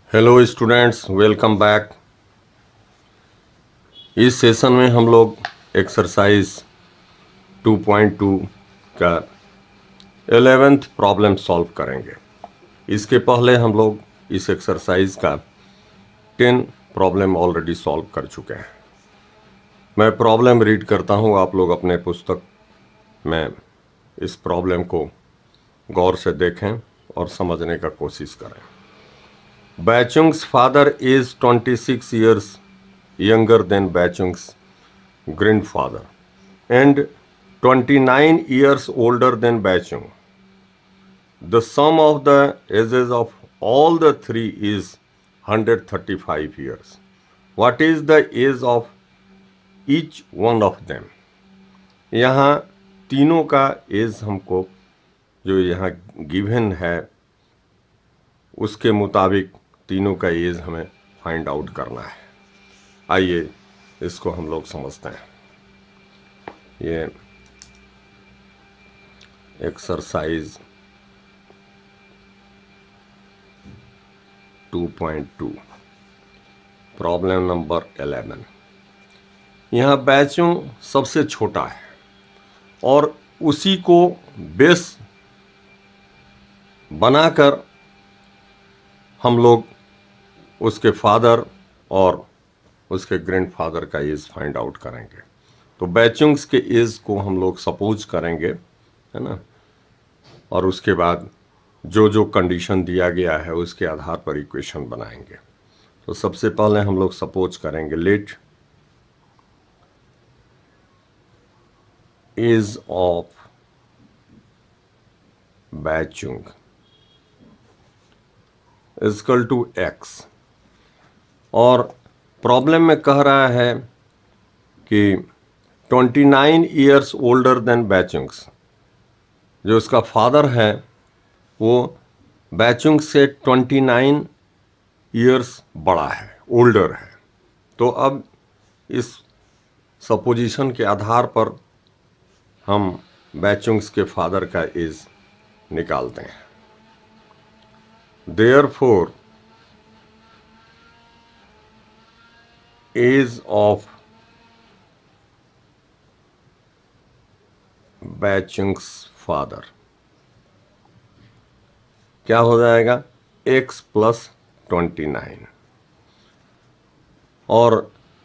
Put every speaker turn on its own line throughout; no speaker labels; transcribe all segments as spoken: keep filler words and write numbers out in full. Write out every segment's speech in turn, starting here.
Hello students, welcome back. इस session में हम लोग एक्सरसाइज टू पॉइंट टू का एलेवेंथ प्रॉब्लम सॉल्व करेंगे। इसके पहले हम लोग इस एक्सरसाइज का टेन प्रॉब्लम ऑलरेडी सॉल्व कर चुके हैं। मैं प्रॉब्लम रीड करता हूँ, आप लोग अपने पुस्तक में इस प्रॉब्लम को गौर से देखें और समझने का कोशिश करें। Bachung's father is twenty-six years younger than Bachung's grandfather and twenty-nine years older than Bachung. The sum of the ages of all the three is one hundred thirty-five years. What is the age of each one of them? यहाँ तीनों का as हमको जो यहाँ given है उसके मुताबिक तीनों का एज हमें फाइंड आउट करना है। आइए इसको हम लोग समझते हैं। ये exercise two point two problem number eleven. यहाँ बैचों सबसे छोटा है और उसी को बेस बनाकर हम लोग उसके फादर और उसके ग्रैंडफादर का एज फाइंड आउट करेंगे। तो बैचुंग्स के एज को हम लोग सपोज करेंगे, है ना, और उसके बाद जो जो कंडीशन दिया गया है उसके आधार पर इक्वेशन बनाएंगे। तो सबसे पहले हम लोग सपोज करेंगे let age of Baichung equal to X, और प्रॉब्लम में कह रहा है कि उनतीस इयर्स ओल्डर देन बैचुंग्स। जो उसका फादर है वो बैचुंग से उनतीस इयर्स बड़ा है, ओल्डर है। तो अब इस सपोजिशन के आधार पर हम बैचुंग्स के फादर का एज निकालते हैं। Therefore, age of Bachung's father क्या हो जाएगा? x प्लस ट्वेंटी नाइन, और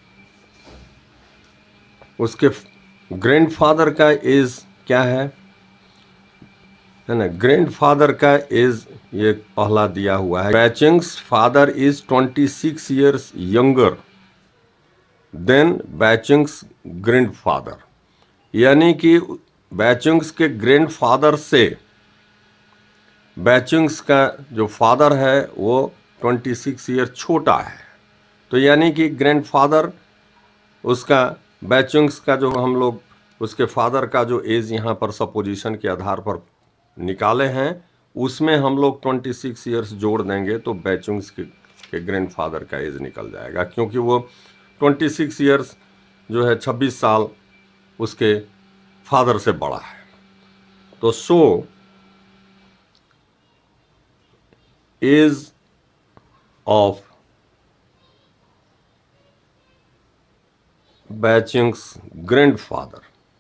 उसके ग्रैंडफादर का एज क्या है है ना। ग्रैंडफादर का एज ये पहला दिया हुआ है। Baichung's father is twenty six years younger than Baichung's grandfather, यानी कि बैचुंग्स के ग्रैंडफादर से बैचुंग्स का जो फादर है वो ट्वेंटी सिक्स ईयर छोटा है। तो यानी कि ग्रैंडफादर उसका बैचुंग्स का जो हम लोग उसके फादर का जो एज यहाँ पर सपोजिशन के आधार पर निकाले हैं उसमें हम लोग छब्बीस इयर्स जोड़ देंगे तो बैचुंग्स के, के ग्रैंडफादर का एज निकल जाएगा, क्योंकि वो छब्बीस इयर्स जो है छब्बीस साल उसके फादर से बड़ा है। तो so age of Baichung's grandfather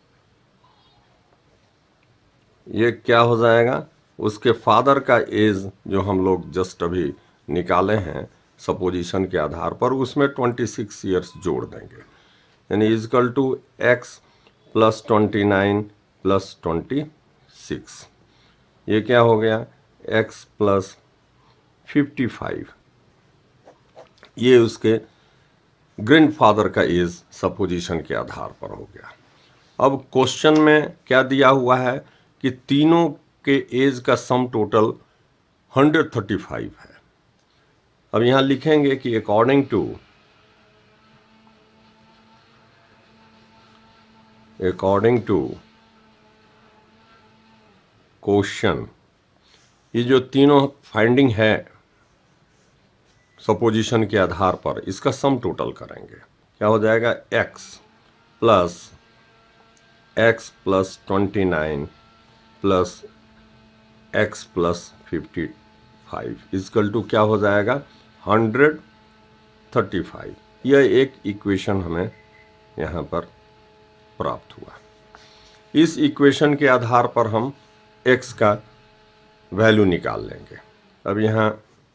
ये क्या हो जाएगा? उसके फादर का एज जो हम लोग जस्ट अभी निकाले हैं सपोजिशन के आधार पर उसमें छब्बीस इयर्स जोड़ देंगे, यानी equal to X plus twenty nine plus twenty six. ये क्या हो गया? X plus fifty five. ये उसके ग्रैंडफादर का एज सपोजिशन के आधार पर हो गया। अब क्वेश्चन में क्या दिया हुआ है कि तीनों के एज का सम टोटल एक सौ पैंतीस है। अब यहां लिखेंगे कि according to according to question, ये जो तीनों फाइंडिंग है सपोजिशन के आधार पर इसका सम टोटल करेंगे। क्या हो जाएगा? x plus X plus twenty nine plus X plus fifty five equal to क्या हो जाएगा? Hundred thirty five. यह एक इक्वेशन हमें यहाँ पर प्राप्त हुआ। इस इक्वेशन के आधार पर हम x का वैल्यू निकाल लेंगे। अब यहाँ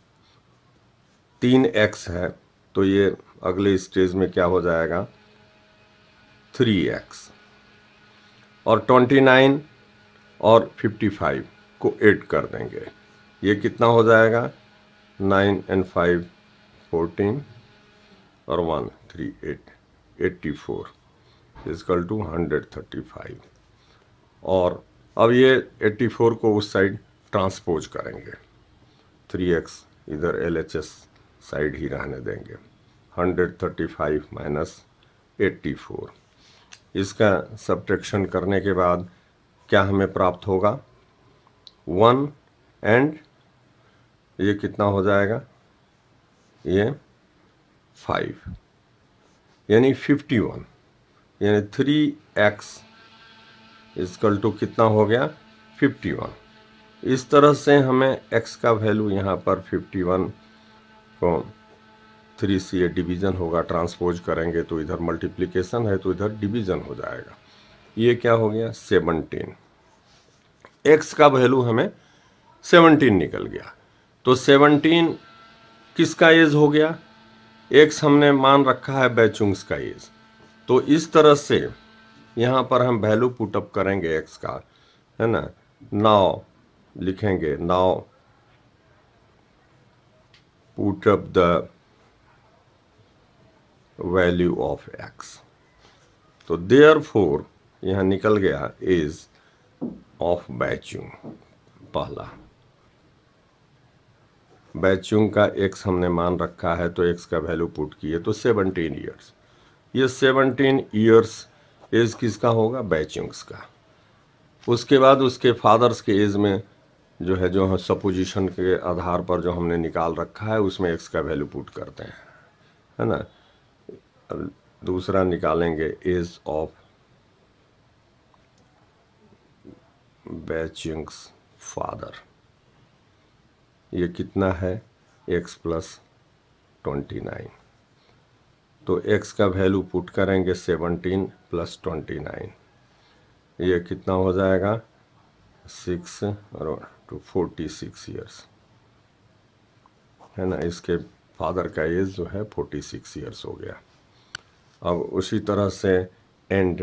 तीन एक्स है तो ये अगले स्टेज में क्या हो जाएगा, थ्री एक्स, और ट्वेंटी नाइन और फिफ्टी फाइव को ऐड कर देंगे। ये कितना हो जाएगा, नाइन एंड फाइव फोर्टीन और one three eight, eighty four equal to hundred thirty five. और अब ये एट्टी फोर को उस साइड ट्रांसपोज करेंगे, थ्री एक्स इधर एल एच एस साइड ही रहने देंगे। Hundred thirty five minus eighty four, इसका सब्ट्रैक्शन करने के बाद क्या हमें प्राप्त होगा, वन एंड ये कितना हो जाएगा, ये फाइव, यानी फिफ्टी वन, यानी थ्री एक्स इजकल टू कितना हो गया, फिफ्टी वन। इस तरह से हमें x का वैल्यू यहाँ पर फिफ्टी वन को थ्री से ये डिवीज़न होगा, ट्रांसपोज करेंगे तो इधर मल्टीप्लिकेशन है तो इधर डिवीज़न हो जाएगा। ये क्या हो गया, सेवनटीन। x का वैल्यू हमें सेवनटीन निकल गया। तो सेवनटीन किसका एज हो गया, x हमने मान रखा है बैचुंग्स का एज। तो इस तरह से यहाँ पर हम वैल्यू पुटअप करेंगे x का, है ना। नाउ लिखेंगे, now put up the value of x। तो देयरफॉर यहाँ निकल गया एज ऑफ बैचुंग। पहला बैचुंग का x हमने मान रखा है तो x का वैल्यू पुट किए तो सेवनटीन ईयर्स। ये सेवनटीन ईयर्स एज किसका होगा, बैचुंग्स का। उसके बाद उसके फादर्स के एज में जो है, जो सपोजिशन के आधार पर जो हमने निकाल रखा है उसमें x का वैल्यू पुट करते हैं, है ना। अब दूसरा निकालेंगे एज ऑफ बैचुंग्स फादर। ये कितना है, x प्लस ट्वेंटी नाइन। तो x का वैल्यू पुट करेंगे सेवनटीन प्लस ट्वेंटी नाइन, ये कितना हो जाएगा, सिक्स और टू फोर्टी सिक्स ईयर्स, है ना। इसके फादर का एज जो है फोर्टी सिक्स ईयर्स हो गया। अब उसी तरह से एंड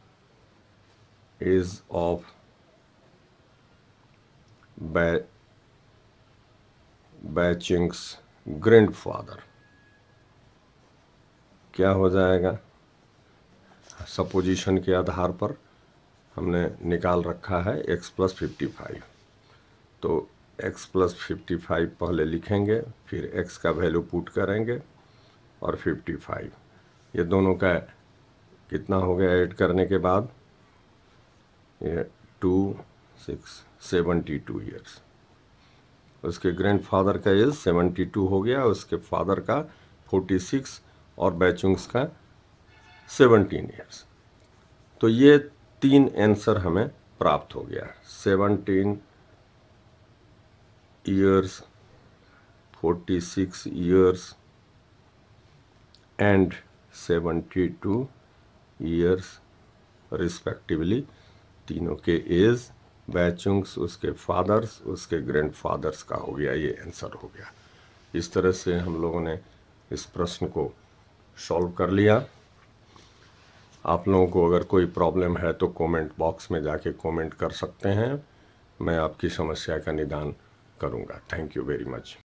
एज ऑफ बै बैचुंग्स ग्रैंडफादर क्या हो जाएगा, सपोजिशन के आधार पर हमने निकाल रखा है x प्लस फिफ्टी फाइव। तो x प्लस फिफ्टी फाइव पहले लिखेंगे, फिर x का वैल्यू पुट करेंगे और फिफ्टी फाइव, ये दोनों का कितना हो गया ऐड करने के बाद, ये two six seventy two years. उसके ग्रैंडफादर का एज सेवेंटी टू हो गया, उसके फादर का फोर्टी सिक्स और बैचुंग्स का सेवनटीन ईयर्स। तो ये तीन आंसर हमें प्राप्त हो गया, seventeen years, forty six years and seventy two years respectively. तीनों के एज, बैचुंग्स, उसके फादर्स, उसके ग्रैंडफादर्स का हो गया, ये आंसर हो गया। इस तरह से हम लोगों ने इस प्रश्न को सॉल्व कर लिया। आप लोगों को अगर कोई प्रॉब्लम है तो कमेंट बॉक्स में जाके कमेंट कर सकते हैं, मैं आपकी समस्या का निदान करूंगा। Thank you very much.